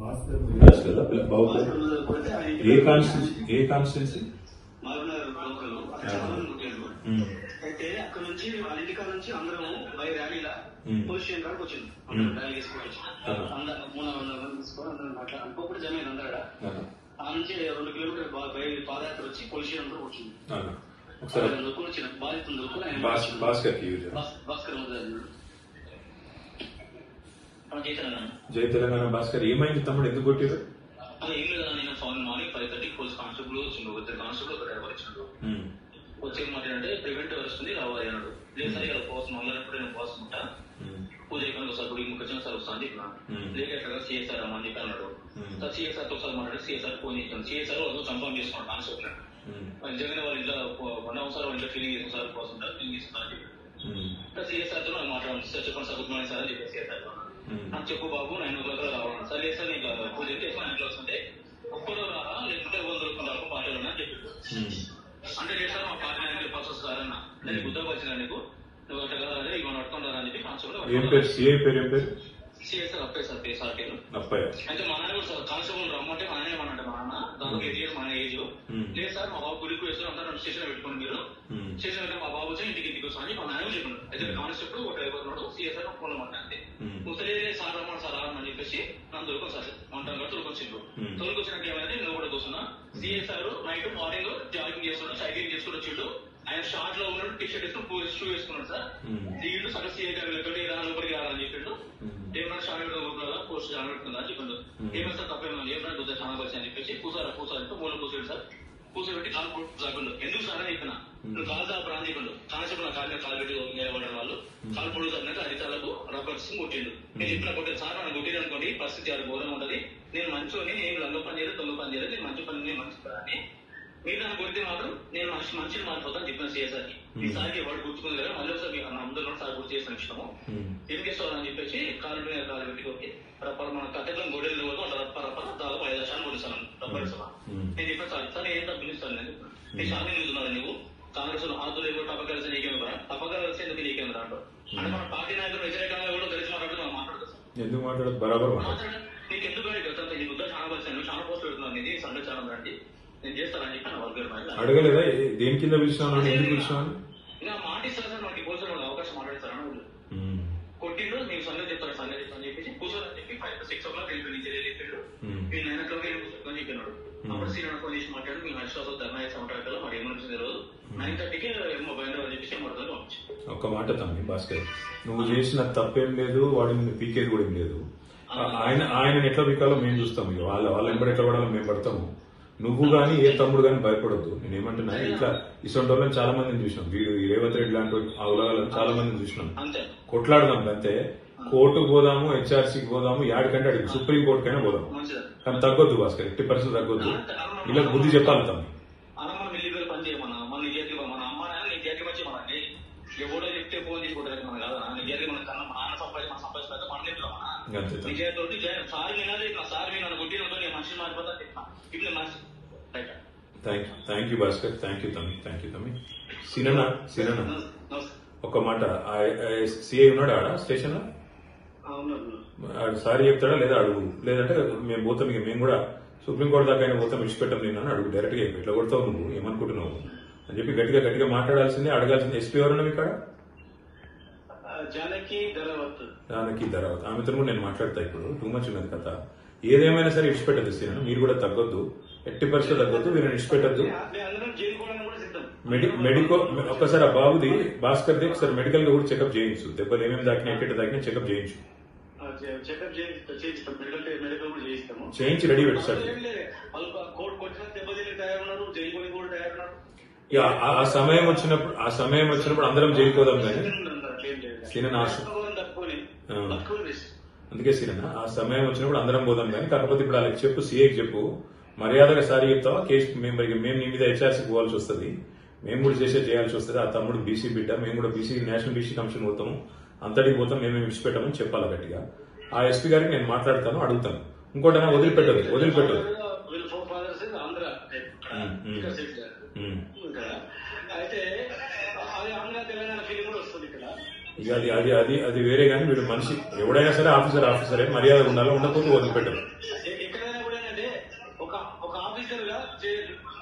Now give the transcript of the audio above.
ఏ constituency అయితే అక్కడ నుంచి వాళ్ళ ఇంటికాడ నుంచి అందరం బై ర్యాలీలా పొజిషన్ కాడికి వచ్చింది. ర్యాలీ తీసుకొని తీసుకొని అందరం అట్లా అనుకోకుండా జమ అయింది అందరూ. ఆ నుంచి 2 కిలోమీటర్ పాదయాత్ర వచ్చి పొజిషన్ అంతా వచ్చింది. జై తెలంగాణ భాస్కర్ ఏమైంది తమ్ముడు, ఎందుకు కొట్టారు? ఏం లేదా, నేను మార్నింగ్ 5:30 పోలీస్ కానిస్టేబుల్ వచ్చిండు, 2 కానిస్టేబుల్ ఒక డ్రైవర్ వచ్చిండు. వచ్చి ఏమంటే ప్రివెంట్ వస్తుంది రావాలి అన్నాడు. లేదు సరే కదా కోసం అన్నప్పుడు నేను కోసం ఉంటా పూజ అయిపోయిన ఒకసారి గుడికి ముఖ్యం సార్ వస్తా అని చెప్పిన. లేక ఎట్లా సిఎస్ఆర్ అమ్మని చెప్పి అన్నాడు. సిఎస్ఆర్ తో ఒకసారి మాట్లాడి సిఎస్ఆర్ ఫోన్ చేశాను. సిఎస్ఆర్ వాళ్ళు కన్ఫర్మ్ చేసుకున్నాడు కానిస్టేబుల్. జగన్ వాళ్ళ ఇంట్లో 1 అవర్ వాళ్ళ ఇంట్లో ఫీలింగ్ చేసిన సార్ కోసం ఫీలింగ్ చేస్తున్నారు అని చెప్పి సిఎస్ఆర్ తో మాట్లాడాను. సార్ చెప్పండి సార్, గుడ్ మార్నింగ్ సార్ అని చెప్పి సిఎస్ఆర్ నాకు చెప్పు బాబు 9 o'clock రావాలన్నా. సరే సార్ నీకు పూజ చేసి 9 o'clock వస్తుంటే ఒక్కడో రారా లేకుంటే 100 పార్టీలు అని చెప్పి అంటే లేదు సార్ మా పార్టీ అని చెప్పాల్సి వస్తారన్న. నేను గుర్తుకు వచ్చిన నీకు నువ్వు అట్లా కదా అదే ఇవన్నీ పట్టుకుంటారా అని చెప్పి కానిస్టేబుల్ సిఎస్ఆర్ అప్పయ్య సార్ పేసార్టీలు అయితే మా నాన్న కూడా సార్ కానిస్టేబుల్ రమ్మంటే మా నాన్న ఏమన్నా మా నాన్న దానికి 8 years మన ఏజ్ లేదు సార్ మా బాబు గుడికి వేస్తారు అంతా నన్ను స్టేషన్ పెట్టుకోండి మీరు స్టేషన్ పెట్టి మా బాబు వచ్చి ఇంటికి వస్తాను అని మా నాన్న చెప్పాను. అయితే కానిస్టేబుల్ ఒక డ్రైవర్ ఉన్నాడు సిఎస్ఆర్ ఫోన్ మాట అంతే ముసలి సార్ రమ్మని సార్ అని చెప్పేసి నన్ను దొరకదు సార్ వంట తొలకొచ్చిండ్రు. తొలకొచ్చినాక ఏమైంది నువ్వు కూడా కూర్చున్నా. సిఎస్ఆర్ నైట్ మార్నింగ్ జాగింగ్ చేస్తున్నాడు, సైక్లింగ్ చేసుకుని వచ్చిండు. ఆయన షార్ట్ లో ఉన్నాడు, టీ షర్ట్ వేసుకుని షూ వేసుకున్నాడు సార్. దిగిండు సగం సీఏ గారు లోపలికి రాలని చెప్పిండు. ఏమన్నా షార్ట్ పెట్టుకుంటుందా పోస్ట్ షార్ట్ పెట్టుకుందా అని చెప్పిండు. ఏమైనా సార్ తప్పేమన్నా ఏమన్నా గుద్ద చాలా వచ్చి అని చెప్పేసి కూసారంటే మూల కూర్చోండి సార్. కూర్చోబెట్టి కాలు పొడుగు ఎందుకు సార్ అని చెప్పిన. నువ్వు కాలు సాపరా అని చెప్పిండు. కానిస్టేబుల్ కాలు పెట్టి నిలబడిన వాళ్ళు కాలు పొడుగు సార్ అరితాలకు రబ్బర్ కొట్టిండు. నేను చెప్పిన కొట్టాను సార్ మనం కొట్టిండు అనుకోండి పరిస్థితి అది ఘోరం ఉంటది. నేను మంచోని నేను రంగ పని చేయలేదు దొంగ పని చేయలేదు, నేను మంచి పని నేను మంచి పని అని మీరు నన్ను కొడితే మాత్రం నేను మనిషిని మారిపోతాను చెప్పిన సిఎస్ఆర్కి. ఈసారికి వాడు గుర్తుకుంది కదా మళ్ళీ ఒకసారి అందరూ సార్ గుర్తు చేసిన ఇష్టము ఎందుకు చేస్తామని చెప్పేసి కాలు పెట్టి కొట్టి రప్ప మన కట్టెలను గొడవలు పోతాం రప్ప దాదాపు 5 లక్షలు కొనిస్తాను రప్పడిస్తాను. నేను చెప్పిన సార్ సార్ ఏం తప్పిస్తాను నేను నీ సార్ నిలుతున్నాను నువ్వు కాంగ్రెస్ ఆదులు ఎవరు తప్ప కలిసి నీకేమి రా తప్ప కలిసి ఎందుకు నీకేమి రాడు అంటే మన పార్టీ నాయకులు వ్యతిరేకంగా కూడా కలిసి మాట్లాడుతూ మనం మాట్లాడతాం. నీకు ఎందుకు నీ బుద్ధ చాలా కలిసి చాలా పోస్ట్ పెడుతున్నాను ఇది సండే చాలా రండి నేను చేస్తానని చెప్పి వాళ్ళ అడగలేదా దేని కింద పిలిచినాను ఇంకా మాట ఇస్తారు సార్ మనకి కూర్చొని అవకాశం మాట్లాడతారని వాళ్ళు కొట్టిండు. నీకు సండే చెప్తాను సండే చెప్తాను చెప్పేసి కూర్చోని చెప్పి 5 to 6 o'clock వెళ్ళిపోయి చెప్పాడు. మీరు 9 o'clock వెళ్ళి చెప్పినాడు. అప్పుడు సీనియర్ ఫోన్ చేసి మాట్లాడి మీకు హైదరాబాద్ ధర్నా చేసి మాట్లాడతారు మరి ఏమనిపించింది రోజు 9:30కి మొబైల్ చెప్పేసి మాట్లాడుతూ ఒక్క మాట తమ్మి భాస్కర్, నువ్వు చేసిన తప్పేం లేదు, వాడి మీద పీకేది కూడా ఏం లేదు. ఆయన ఎట్లా పీకాలో మేము చూస్తాము, వాళ్ళ ఎంబడి ఎట్లా పడాలో మేము పడతాము. నువ్వు గానీ ఏ తమ్ముడు గానీ భయపడొద్దు. నేనేమంటున్నా ఇట్లా ఇటువంటి వాళ్ళని చాలా మందిని చూసినాం, వీడు ఈ రేవంత్ రెడ్డి లాంటి అవలగాలను చాలా మందిని చూసినాం. కొట్లాడదాం అంతే, కోర్టుకు పోదాము, హెచ్ఆర్సీకి పోదాము, యాడికంటే అడిగి సుప్రీం కోర్టుకైనా పోదాము, కానీ తగ్గొద్దు భాస్కర్, 80% తగ్గొద్దు. ఇలా బుద్ధి చెప్పాలి తమ్మి. ఎవడో చెప్తే ఫోన్ తీసుకుంటారు మన కాదు నిజానికి మన కన్నా మన సంపాదించలేదు మన ఇంట్లో విజయతోటి సార్ సార్ మీరు నన్ను కొట్టినతో నేను మనిషిని మారిపోతా చెప్పిన ఇప్పుడు మనిషి. Thank you Bhaskar, thank you తమ్మి. సిననా ఒక మాట, సిఐ ఉన్నాడు ఆడ స్టేషన్ లో, సారీ చెప్తాడా లేదా అడుగు, లేదంటే మేము పోతాం, ఇక మేము కూడా సుప్రీంకోర్టు దాకా అయినా పోతాం, విడిచిపెట్టాం నేను అని అడుగు. డైరెక్ట్ గా ఇట్లా కొడతావు నువ్వు ఏమనుకుంటున్నావు అని చెప్పి గట్టిగా మాట్లాడాల్సిందే, అడగాల్సిందే. ఎస్పీ ఎవరున్నావు ఇక్కడ? జానకి ధరావత్, ఆమెతో కూడా నేను మాట్లాడతా. ఇప్పుడు టూ మచ్ ఉన్నది కథ. ఏదేమైనా సరే ఇడిచిపెట్టద్దు సీనా, మీరు కూడా తగ్గొద్దు, 80% తగ్గొద్దు, మీరు ఇడిచిపెట్టద్దు. మెడికల్ ఒక్కసారి ఆ బాబుది భాస్కర్ది ఒకసారి మెడికల్ గా కూడా చెకప్ చేయించు, దెబ్బలు ఏమేమి దాకినా ఎక్కడ దాకినా చెకప్ చేయించు, చేయించి రెడీ పెట్టు సార్. ఆ సమయం వచ్చినప్పుడు అందరం జైలుకోదాం కానీ సీనన్న, అందుకే సీనన్న ఆ సమయం వచ్చినప్పుడు అందరం పోదాం కానీ, కాకపోతే ఇప్పుడు వాళ్ళకి చెప్పు, సీఏకి చెప్పు, మర్యాదగా సారీ చెప్తావా కేసు మేము నీ మీద హెచ్ఆర్సీకి పోవాల్సి వస్తుంది, మేము కూడా చేయాల్సి వస్తుంది. ఆ తమ్ముడు బీసీ బిడ్డ, మేము కూడా నేషనల్ బీసీ కమిషన్ పోతాము, అంతటికి పోతాం, మేము విడిచిపెట్టామని చెప్పాలి గట్టిగా. ఆ ఎస్పీ గారికి నేను మాట్లాడతాను, అడుగుతాను. ఇంకోటైనా వదిలిపెట్టదు. ఇక అది వేరే కానీ వీడు మనిషి ఎవడైనా సరే ఆఫీసరే మర్యాద ఉండాలి, ఉండకపోతే వదిలిపెట్టరు. అఫీషియల్ గా